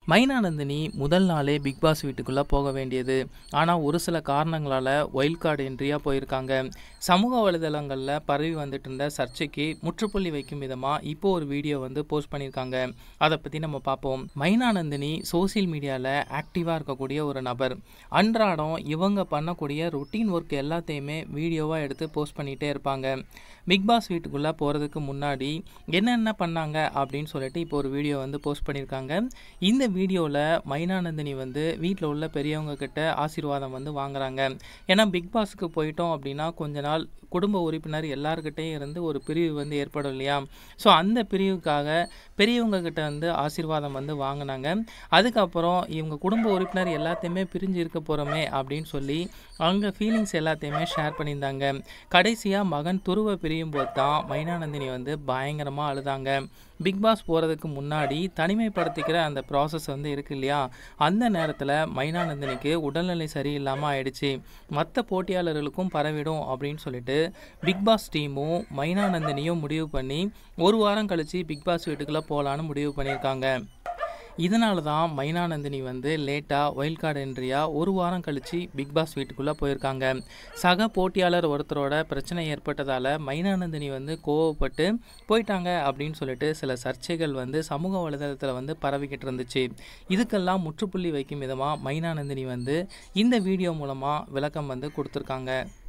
மைனா நந்தினி முதல் நாளே பிக் பாஸ் வீட்டுக்குள்ளே போக வேண்டியது. ஆனால் ஒரு சில காரணங்களால் ஒயில்ட் கார்டு என்ட்ரியாக போயிருக்காங்க. சமூக வலைதளங்களில் பரவி வந்துட்டு இருந்த சர்ச்சைக்கு முற்றுப்புள்ளி வைக்கும் விதமாக இப்போ ஒரு வீடியோ போஸ்ட் பண்ணியிருக்காங்க. அதை பற்றி நம்ம பார்ப்போம். மைனா நந்தினி சோசியல் மீடியாவில் ஆக்டிவாக இருக்கக்கூடிய ஒரு நபர். அன்றாடம் இவங்க பண்ணக்கூடிய ரொட்டீன் ஒர்க் எல்லாத்தையுமே வீடியோவாக எடுத்து போஸ்ட் பண்ணிகிட்டே இருப்பாங்க. பிக் பாஸ் வீட்டுக்குள்ளே போகிறதுக்கு முன்னாடி என்னென்ன பண்ணாங்க அப்படின்னு சொல்லிட்டு இப்போ ஒரு வீடியோ போஸ்ட் பண்ணியிருக்காங்க. இந்த வீடியோவில் மைனா நந்தினி வீட்டில் உள்ள பெரியவங்க கிட்ட ஆசீர்வாதம் வாங்குறாங்க. ஏன்னா பிக் பாஸுக்கு போயிட்டோம் அப்படின்னா கொஞ்ச நாள் குடும்ப உறுப்பினர் எல்லாருக்கிட்டையும் இருந்து ஒரு பிரிவு ஏற்படும் இல்லையா. ஸோ அந்த பிரிவுக்காக பெரியவங்க கிட்ட ஆசீர்வாதம் வாங்கினாங்க. அதுக்கப்புறம் இவங்க குடும்ப உறுப்பினர் எல்லாத்தையுமே பிரிஞ்சு இருக்க போகிறோமே அப்படின்னு சொல்லி அவங்க ஃபீலிங்ஸ் எல்லாத்தையுமே ஷேர் பண்ணியிருந்தாங்க. கடைசியாக மகன் துருவ பிரியும் போது தான் மைனா நந்தினி பயங்கரமாக அழுதாங்க. பிக் பாஸ் போகிறதுக்கு முன்னாடி தனிமைப்படுத்திக்கிற அந்த ப்ராசஸ் இருக்கு இல்லையா, அந்த நேரத்தில் மைனா நந்தினிக்கு உடல்நிலை சரியில்லாமல் ஆயிடுச்சு. மற்ற போட்டியாளர்களுக்கும் பரவிடும் அப்படின்னு சொல்லிட்டு பிக் பாஸ் டீமும் மைனா நந்தினியும் முடிவு பண்ணி ஒரு வாரம் கழித்து பிக் பாஸ் வீட்டுக்குள்ளே போகலான்னு முடிவு பண்ணியிருக்காங்க. இதனால தான் மைனா நந்தினி லேட்டாக ஒயில்ட் கார்டு என்ட்ரியாக ஒரு வாரம் கழித்து பிக் பாஸ் வீட்டுக்குள்ளே போயிருக்காங்க. சக போட்டியாளர் ஒருத்தரோட பிரச்சனை ஏற்பட்டதால் மைனா நந்தினி கோவப்பட்டு போயிட்டாங்க அப்படின்னு சொல்லிட்டு சில சர்ச்சைகள் சமூக வலைதளத்தில் பரவிக்கிட்டு இருந்துச்சு. இதுக்கெல்லாம் முற்றுப்புள்ளி வைக்கும் விதமாக மைனா நந்தினி இந்த வீடியோ மூலமாக விளக்கம் கொடுத்துருக்காங்க.